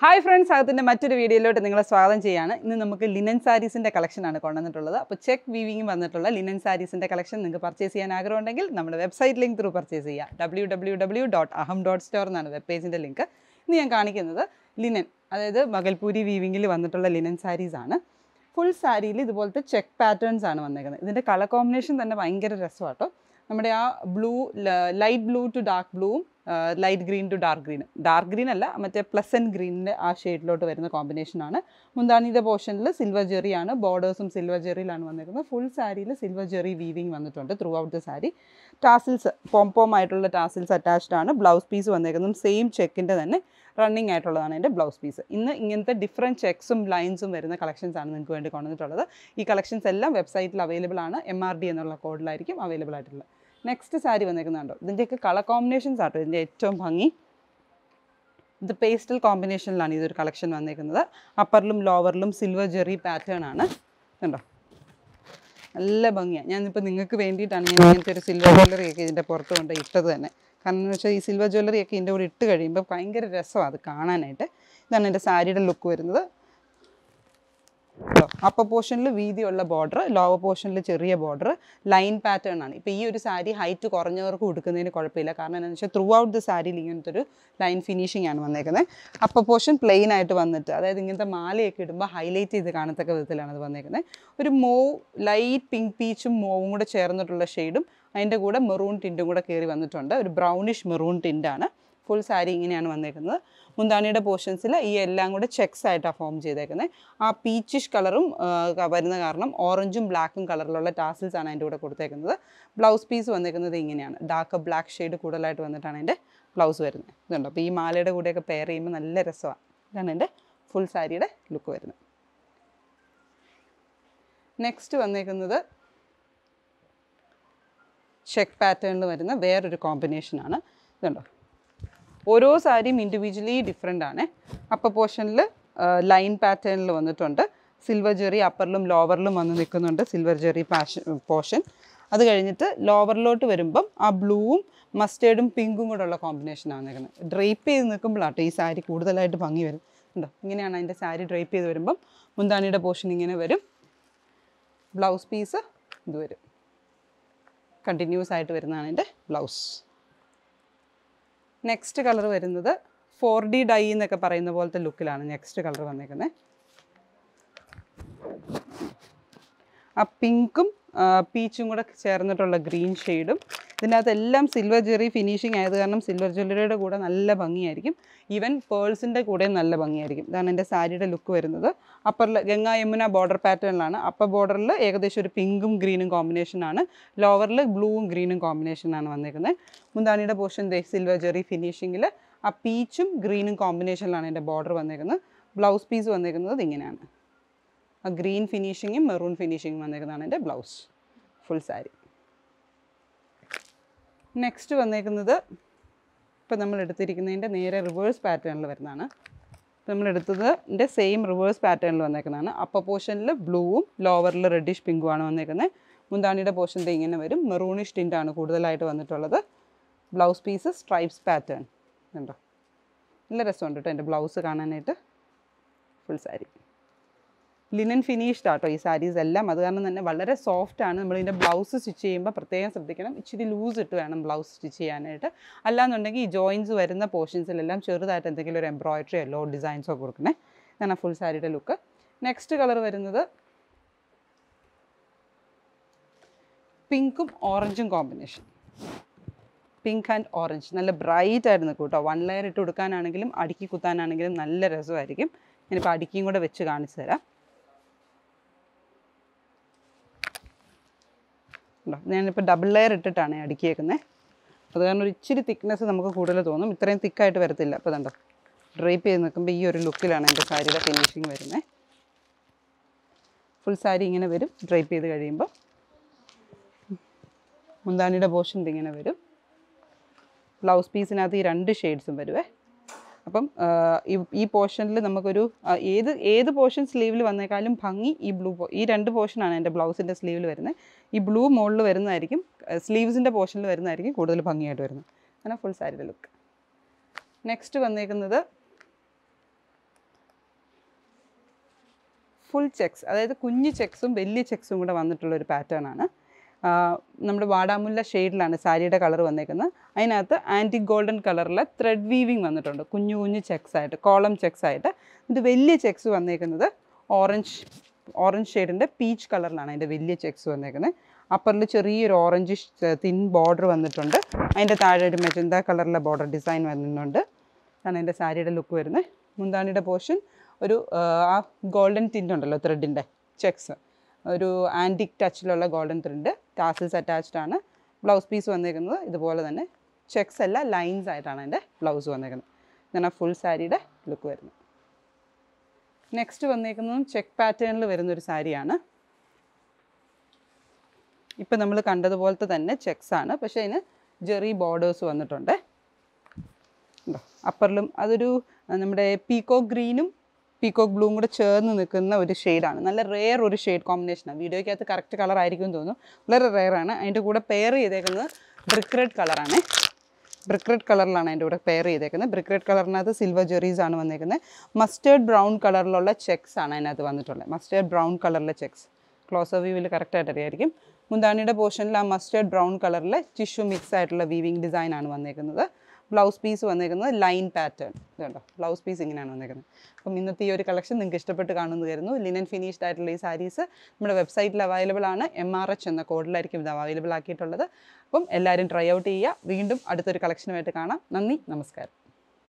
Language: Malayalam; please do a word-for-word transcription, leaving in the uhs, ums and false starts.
Hi friends, അകത്തിന്റെ മറ്റൊരു വീഡിയോയിലോട്ട് നിങ്ങളെ സ്വാഗതം ചെയ്യാണ്. ഇന്ന് നമുക്ക് ലിനൻ സാരീസിന്റെ കളക്ഷൻ ആണ് കൊണ്ടുവന്നിട്ടുള്ളത്. അപ്പോൾ ചെക്ക് വീവിംഗ് വന്നിട്ടുള്ള ലിനൻ സാരീസിന്റെ കളക്ഷൻ നിങ്ങൾക്ക് പർച്ചേസ് ചെയ്യാൻ ആഗ്രഹമുണ്ടെങ്കിൽ നമ്മുടെ വെബ്സൈറ്റ് ലിങ്ക് ത്രൂ പർച്ചേസ് ചെയ്യുക. W W W dot Aham dot store എന്നാണ് വെബ് പേജിന്റെ ലിങ്ക്. ഇന്ന് ഞാൻ കാണിക്കുന്നത് ലിനൻ, അതായത് ഭഗൽപൂരി വീവിംഗിൽ വന്നിട്ടുള്ള ലിനൻ സാരീസ് ആണ്. ഫുൾ സാരിയിൽ ഇതുപോലത്തെ ചെക്ക് പാറ്റേൺസ് ആണ് വന്നേക്കുന്നത്. ഇതിന്റെ കളർ കോമ്പിനേഷൻ തന്നെ ഭയങ്കര രസമാട്ടോ. നമ്മുടെ ആ blue, light blue to dark ബ്ലൂവും ലൈറ്റ് ഗ്രീൻ ടു ഡാർക്ക് ഗ്രീനും, ഡാർക്ക് ഗ്രീൻ അല്ല മറ്റേ പ്ലസൻറ്റ് ഗ്രീനിൻ്റെ ആ ഷെയ്ഡിലോട്ട് വരുന്ന കോമ്പിനേഷനാണ്. മുന്താണിയുടെ പോർഷനിൽ സിൽവർ ജെറിയാണ്, ബോർഡേഴ്സും സിൽവർ ജെറിയിലാണ് വന്നിരിക്കുന്നത്. ഫുൾ സാരിയിൽ സിൽവർ ജെറി വീവിങ് വന്നിട്ടുണ്ട് throughout the sari. Tassels pompom ആയിട്ടുള്ള ടാസിൽസ് അറ്റാച്ച്ഡ് ആണ്. ബ്ലൗസ് പീസ് വന്നിരിക്കുന്നതും സെയിം ചെക്കിൻ്റെ തന്നെ റണ്ണിങ് ആയിട്ടുള്ളതാണ് എൻ്റെ ബ്ലൗസ് പീസ്. ഇന്ന് ഇങ്ങനത്തെ ഡിഫറെൻറ്റ് ചെക്സും ലൈൻസും വരുന്ന കളക്ഷൻസ് ആണ് നിങ്ങൾക്ക് വേണ്ടി കൊണ്ടുവന്നിട്ടുള്ളത്. ഈ കളക്ഷൻസ് എല്ലാം വെബ്സൈറ്റിൽ അവൈലബിൾ ആണ്. എം ആർ ഡി എന്നുള്ള കോഡിലായിരിക്കും അവൈലബിൾ ആയിട്ടുള്ളത്. നെക്സ്റ്റ് സാരി വന്നിരിക്കുന്നുണ്ടോ, ഇതിൻ്റെയൊക്കെ കളർ കോമ്പിനേഷൻസ് ആട്ടോ ഇതിൻ്റെ ഏറ്റവും ഭംഗി. ഇത് പേസ്റ്റൽ കോമ്പിനേഷനിലാണ് ഇതൊരു കളക്ഷൻ വന്നിരിക്കുന്നത്. അപ്പറിലും ലോവറിലും സിൽവർ ജെറി പാറ്റേൺ ആണ്. കണ്ടോ, നല്ല ഭംഗിയാണ്. ഞാനിപ്പോൾ നിങ്ങൾക്ക് വേണ്ടിയിട്ടാണ് ഞാൻ ഇങ്ങനത്തെ ഒരു സിൽവർ ജ്വല്ലറിയൊക്കെ ഇതിൻ്റെ പുറത്ത് കൊണ്ട് ഇട്ടത് തന്നെ. കാരണം എന്ന് വെച്ചാൽ ഈ സിൽവർ ജ്വല്ലറിയൊക്കെ ഇതിൻ്റെ കൂടെ ഇട്ട് കഴിയുമ്പോൾ ഭയങ്കര രസമാണ് അത് കാണാനായിട്ട്. ഇതാണ് എൻ്റെ സാരിയുടെ ലുക്ക് വരുന്നത്. അപ്പർ പോർഷനിൽ വീതിയുള്ള ബോർഡർ, ലോവർ പോർഷനിൽ ചെറിയ ബോർഡർ, ലൈൻ പാറ്റേൺ ആണ്. ഇപ്പോൾ ഈ ഒരു സാരി ഹൈറ്റ് കുറഞ്ഞവർക്ക് കൊടുക്കുന്നതിന് കുഴപ്പമില്ല. കാരണം എന്താണെന്ന് വെച്ചാൽ ത്രൂ ഔട്ട് ദ സാരിയിൽ ഇങ്ങനത്തെ ഒരു ലൈൻ ഫിനിഷിംഗ് ആണ് വന്നേക്കുന്നത്. അപ്പർ പോർഷൻ പ്ലെയിൻ ആയിട്ട് വന്നിട്ട്, അതായത് ഇങ്ങനത്തെ മാലയൊക്കെ ഇടുമ്പോൾ ഹൈലൈറ്റ് ചെയ്ത് കാണത്തക്ക വിധത്തിലാണ് അത് വന്നേക്കുന്നത്. ഒരു മൂവ്, ലൈറ്റ് പിങ്ക് പീച്ചും മൂവും കൂടെ ചേർന്നിട്ടുള്ള ഷെയ്ഡും അതിൻ്റെ കൂടെ മെറൂൺ ടിൻറ്റും കൂടെ കയറി വന്നിട്ടുണ്ട്. ഒരു ബ്രൗണിഷ് മെറൂൺ ടിൻറ്റാണ്. ഫുൾ സാരി ഇങ്ങനെയാണ് വന്നേക്കുന്നത്. മുന്താണിയുടെ പോർഷൻസിൽ ഈ എല്ലാം കൂടെ ചെക്സ് ആയിട്ടാണ് ഫോം ചെയ്തേക്കുന്നത്. ആ പീച്ചിഷ് കളറും വരുന്ന കാരണം ഓറഞ്ചും ബ്ലാക്കും കളറിലുള്ള ടാസിൽസ് ആണ് അതിൻ്റെ കൂടെ കൊടുത്തേക്കുന്നത്. ബ്ലൗസ് പീസ് വന്നേക്കുന്നത് ഇങ്ങനെയാണ്. ഡാർക്ക് ബ്ലാക്ക് ഷെയ്ഡ് കൂടുതലായിട്ട് വന്നിട്ടാണ് എൻ്റെ ബ്ലൗസ് വരുന്നത്. ഇതുണ്ടോ, അപ്പോൾ ഈ മാലയുടെ കൂടെയൊക്കെ പെയർ ചെയ്യുമ്പോൾ നല്ല രസമാണ്. ഇതാണ് എൻ്റെ ഫുൾ സാരിയുടെ ലുക്ക് വരുന്നത്. നെക്സ്റ്റ് വന്നേക്കുന്നത് ചെക്ക് പാറ്റേണിൽ വരുന്ന വേറൊരു കോമ്പിനേഷനാണ്. ഇതുണ്ടോ, ഓരോ സാരിയും ഇൻഡിവിജ്വലി ഡിഫറെൻ്റ് ആണ്. അപ്പർ പോർഷനിൽ ലൈൻ പാറ്റേണിൽ വന്നിട്ടുണ്ട്. സിൽവർ ജെറി അപ്പറിലും ലോവറിലും വന്ന് നിൽക്കുന്നുണ്ട് സിൽവർ ജെറി പാഷൻ പോർഷൻ. അത് കഴിഞ്ഞിട്ട് ലോവറിലോട്ട് വരുമ്പം ആ ബ്ലൂവും മസ്റ്റേർഡും പിങ്കും കൂടെ ഉള്ള കോമ്പിനേഷനാണ് നിൽക്കുന്നത്. ഡ്രൈപ്പ് ചെയ്ത് നിൽക്കുമ്പോഴാട്ടോ ഈ സാരി കൂടുതലായിട്ട് ഭംഗി വരും. ഉണ്ടോ, ഇങ്ങനെയാണ് അതിൻ്റെ സാരി ഡ്രൈപ്പ് ചെയ്ത് വരുമ്പം. മുന്താണിയുടെ പോർഷൻ ഇങ്ങനെ വരും. ബ്ലൗസ് പീസ് ഇത് വരും. കണ്ടിന്യൂസ് ആയിട്ട് വരുന്നതാണ് എൻ്റെ ബ്ലൗസ്. നെക്സ്റ്റ് കളർ വരുന്നത് ഫോർ ഡി ഡൈ എന്നൊക്കെ പറയുന്ന പോലത്തെ ലുക്കിലാണ് നെക്സ്റ്റ് കളർ വന്നേക്കുന്നത്. ആ പിങ്കും പീച്ചും കൂടെ ചേർന്നിട്ടുള്ള ഗ്രീൻ ഷെയ്ഡും. ഇതിനകത്തെല്ലാം സിൽവർ ജെറി ഫിനിഷിങ് ആയത് കാരണം സിൽവർ ജ്വല്ലറിയുടെ കൂടെ നല്ല ഭംഗിയായിരിക്കും. ഈവൻ പേൾസിൻ്റെ കൂടെയും നല്ല ഭംഗിയായിരിക്കും. ഇതാണ് എൻ്റെ സാരിയുടെ ലുക്ക് വരുന്നത്. അപ്പറിൽ ഗംഗാ യമുന ബോർഡർ പാറ്റേണിലാണ്. അപ്പർ ബോർഡറിൽ ഏകദേശം ഒരു പിങ്കും ഗ്രീനും കോമ്പിനേഷനാണ്. ലോവറിൽ ബ്ലൂവും ഗ്രീനും കോമ്പിനേഷനാണ് വന്നിരിക്കുന്നത്. മുന്താണിയുടെ പോർഷൻ സിൽവർ ജെറി ഫിനിഷിങ്ങിൽ ആ പീച്ചും ഗ്രീനും കോമ്പിനേഷനിലാണ് എൻ്റെ ബോർഡർ വന്നിരിക്കുന്നത്. ബ്ലൗസ് പീസ് വന്നിരിക്കുന്നത് ഇങ്ങനെയാണ്. ആ ഗ്രീൻ ഫിനിഷിങ്ങും മെറൂൺ ഫിനിഷിങ്ങും വന്നിരിക്കുന്നതാണ് എൻ്റെ ബ്ലൗസ് ഫുൾ സാരി. നെക്സ്റ്റ് വന്നേക്കുന്നത് ഇപ്പോൾ നമ്മൾ എടുത്തിരിക്കുന്നതിൻ്റെ നേരെ റിവേഴ്സ് പാറ്റേണിൽ വരുന്നതാണ്. നമ്മൾ എടുത്തതിൻ്റെ സെയിം റിവേഴ്സ് പാറ്റേണിൽ വന്നേക്കുന്നതാണ്. അപ്പർ പോർഷനിൽ ബ്ലൂവും ലോവറിൽ റെഡിഷ് പിങ്കുമാണ് വന്നേക്കുന്നത്. മുന്താണിയുടെ പോർഷൻ്റെ ഇങ്ങനെ വരും. മെറൂണിഷ് ടിൻ്റാണ് കൂടുതലായിട്ട് വന്നിട്ടുള്ളത്. ബ്ലൗസ് പീസ് സ്ട്രൈപ്സ് പാറ്റേൺ ഉണ്ടോ, നല്ല രസമുണ്ട് കേട്ടോ എൻ്റെ ബ്ലൗസ് കാണാനായിട്ട്. ഫുൾ സാരി ലിനൻ ഫിനിഷ്ഡ് ആട്ടോ ഈ സാരീസ് എല്ലാം. അത് കാരണം തന്നെ വളരെ സോഫ്റ്റ് ആണ്. നമ്മളിതിൻ്റെ ബ്ലൗസ് സ്റ്റിച്ച് ചെയ്യുമ്പോൾ പ്രത്യേകം ശ്രദ്ധിക്കണം. ഇച്ചിരി ലൂസ് ഇട്ട് വേണം ബ്ലൗസ് സ്റ്റിച്ച് ചെയ്യാനായിട്ട്. അല്ലാന്നുണ്ടെങ്കിൽ ഈ ജോയിൻസ് വരുന്ന പോർഷൻസിലെല്ലാം ചെറുതായിട്ട് എന്തെങ്കിലും ഒരു എംബ്രോയിഡറിയോ ലോ ഡിസൈൻസോ കൊടുക്കണേ. ഇതാണ് ഫുൾ സാരിയുടെ ലുക്ക്. നെക്സ്റ്റ് കളർ വരുന്നത് പിങ്കും ഓറഞ്ചും കോമ്പിനേഷൻ. പിങ്ക് ആൻഡ് ഓറഞ്ച് നല്ല ബ്രൈറ്റ് ആയിട്ട് നിൽക്കും കേട്ടോ. വൺ ലെയർ ഇട്ട് കൊടുക്കാനാണെങ്കിലും അടുക്കി കുത്താനാണെങ്കിലും നല്ല രസമായിരിക്കും. ഞാനിപ്പോൾ അടുക്കിയും കൂടെ വെച്ച് കാണിച്ചു തരാം. ഞാനിപ്പോൾ ഡബിൾ ലെയർ ഇട്ടിട്ടാണ് അടുക്കിയേക്കുന്നത്. അത് കാരണം ഒരു ഇച്ചിരി തിക്നെസ് നമുക്ക് കൂടുതൽ തോന്നും. ഇത്രയും തിക്കായിട്ട് വരത്തില്ല. അപ്പോൾ കണ്ടോ, ഡ്രൈപ്പ് ചെയ്ത് നിൽക്കുമ്പോൾ ഈ ഒരു ലുക്കിലാണ് എൻ്റെ സാരിയുടെ ഫിനിഷിങ് വരുന്നത്. ഫുൾ സാരി ഇങ്ങനെ വരും. ഡ്രൈപ്പ് ചെയ്ത് കഴിയുമ്പോൾ മുന്താണിയുടെ പോർഷൻ ഇങ്ങനെ വരും. ബ്ലൗസ് പീസിനകത്ത് ഈ രണ്ട് ഷെയ്ഡ്സും വരുവേ. അപ്പം ഈ പോർഷനിൽ നമുക്കൊരു ഏത് ഏത് പോർഷൻ സ്ലീവിൽ വന്നേക്കാളും ഭംഗി ഈ ബ്ലൂ, ഈ രണ്ട് പോർഷനാണ് എൻ്റെ ബ്ലൗസിൻ്റെ സ്ലീവിൽ വരുന്നത്. ഈ ബ്ലൂ മുകളിൽ വരുന്നതായിരിക്കും, സ്ലീവ്സിൻ്റെ പോർഷനിൽ വരുന്നതായിരിക്കും കൂടുതൽ ഭംഗിയായിട്ട് വരുന്നത്. അങ്ങനെ ഫുൾ സാരിയുടെ ലുക്ക്. നെക്സ്റ്റ് വന്നേക്കുന്നത് ഫുൾ ചെക്സ്, അതായത് കുഞ്ഞു ചെക്സും വലിയ ചെക്സും കൂടെ വന്നിട്ടുള്ളൊരു പാറ്റേൺ ആണ്. നമ്മുടെ വാടാമുല്ല ഷെയ്ഡിലാണ് സാരിയുടെ കളർ വന്നേക്കുന്നത്. അതിനകത്ത് ആൻറ്റിക് ഗോൾഡൻ കളറിലെ ത്രെഡ് വീവിങ് വന്നിട്ടുണ്ട്, കുഞ്ഞു കുഞ്ഞു ചെക്സ് ആയിട്ട്, കോളം ചെക്സ് ആയിട്ട്. ഇത് വലിയ ചെക്സ് വന്നേക്കുന്നത് ഓറഞ്ച് ഓറഞ്ച് ഷെയ്ഡിൻ്റെ പീച്ച് കളറിലാണ് അതിൻ്റെ വലിയ ചെക്സ് വന്നേക്കുന്നത്. അപ്പറിൽ ചെറിയൊരു ഓറഞ്ച് തിൻ ബോർഡർ വന്നിട്ടുണ്ട്. അതിൻ്റെ താഴെ ഒരു മെജന്ത കളറിലെ ബോർഡർ ഡിസൈൻ വരുന്നുണ്ട്. അതാണ് എൻ്റെ സാരിയുടെ ലുക്ക് വരുന്നത്. മുന്താണിയുടെ പോർഷൻ ഒരു ആ ഗോൾഡൻ ടിൻ്റ് ഉണ്ടല്ലോ ത്രെഡിൻ്റെ ചെക്സ്, ഒരു ആൻറ്റിക് ടച്ചിലുള്ള ഗോൾഡൻ ത്രെഡ്, ടാസിൽസ് അറ്റാച്ച്ഡ് ആണ്. ബ്ലൗസ് പീസ് വന്നേക്കുന്നത് ഇതുപോലെ തന്നെ ചെക്സ് അല്ല ലൈൻസ് ആയിട്ടാണ് എൻ്റെ ബ്ലൗസ് വന്നേക്കുന്നത്. ഇതാണ് ഫുൾ സാരിയുടെ ലുക്ക് വരുന്നത്. നെക്സ്റ്റ് വന്നേക്കുന്നതും ചെക്ക് പാറ്റേണിൽ വരുന്നൊരു സാരിയാണ്. ഇപ്പം നമ്മൾ കണ്ടതുപോലത്തെ തന്നെ ചെക്സ് ആണ്, പക്ഷേ അതിന് ജെറി ബോർഡേഴ്സ് വന്നിട്ടുണ്ട്. അപ്പറിലും അതൊരു നമ്മുടെ പീക്കോക്ക് ഗ്രീനും പീക്കോക്ക് ബ്ലൂവും കൂടെ ചേർന്ന് നിൽക്കുന്ന ഒരു ഷെയ്ഡാണ്. നല്ല റെയർ ഒരു ഷെയ്ഡ് കോമ്പിനേഷനാണ്. വീഡിയോയ്ക്കകത്ത് കറക്റ്റ് കളർ ആയിരിക്കും എന്ന് തോന്നുന്നു, വളരെ റെയറാണ്. അതിൻ്റെ കൂടെ പെയർ ചെയ്തേക്കുന്നത് ബ്രിക്ക് റെഡ് കളറാണ്. ബ്രിക്ക് റെഡ് കളറിലാണ് അതിൻ്റെ കൂടെ പെയർ ചെയ്തേക്കുന്നത്. ബ്രിക്ക് റെഡ് കളറിനകത്ത് സിൽവർ ജെറീസ് ആണ് വന്നേക്കുന്നത്. മസ്റ്റേർഡ് ബ്രൗൺ കളറിലുള്ള ചെക്സ് ആണ് അതിനകത്ത് വന്നിട്ടുള്ളത്. മസ്റ്റേർഡ് ബ്രൗൺ കളറിലെ ചെക്സ് ക്ലോസർ വ്യൂവിൽ കറക്റ്റായിട്ട് അറിയായിരിക്കും. മുന്താണിയുടെ പോർഷനിൽ ആ മസ്റ്റേർഡ് ബ്രൗൺ കളറിലെ ടിഷ്യൂ മിക്സ് ആയിട്ടുള്ള വീവിങ് ഡിസൈൻ ആണ് വന്നേക്കുന്നത്. ബ്ലൗസ് പീസ് വന്നേക്കുന്നത് ലൈൻ പാറ്റേൺ. ഇതുണ്ടോ, ബ്ലൗസ് പീസ് ഇങ്ങനെയാണ് വന്നേക്കുന്നത്. അപ്പം ഇന്നത്തെ ഈ ഒരു കളക്ഷൻ നിങ്ങൾക്ക് ഇഷ്ടപ്പെട്ട് കാണുന്നു കരുതുന്നു. ലിനൻ ഫിനിഷ്ഡ് ആയിട്ടുള്ള ഈ സാരീസ് നമ്മുടെ വെബ്സൈറ്റിൽ അവൈലബിൾ ആണ്. എം ആർ എച്ച് എന്ന കോഡിലായിരിക്കും ഇത് അവൈലബിൾ ആക്കിയിട്ടുള്ളത്. അപ്പം എല്ലാവരും ട്രൈ ഔട്ട് ചെയ്യുക. വീണ്ടും അടുത്തൊരു കളക്ഷനുമായിട്ട് കാണാം. നന്ദി, നമസ്കാരം.